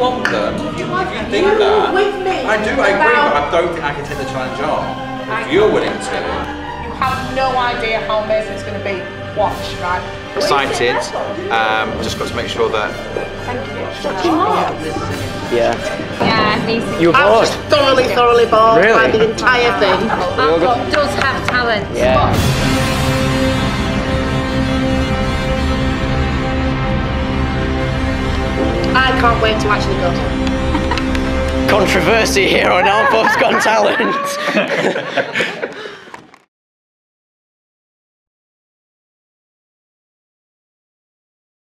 want them, if you think that, I agree, but I don't think I can take the challenge on. If you're willing to. You have no idea how amazing it's going to be. Watch, right? Excited. Just got to make sure that. Thank you. Yeah. Yeah, me too. You were bored? Thoroughly bored Really? by the entire thing. Armthorpe does have talent. Yeah. I can't wait to actually go. Controversy here on Armthorpe's Got Talent.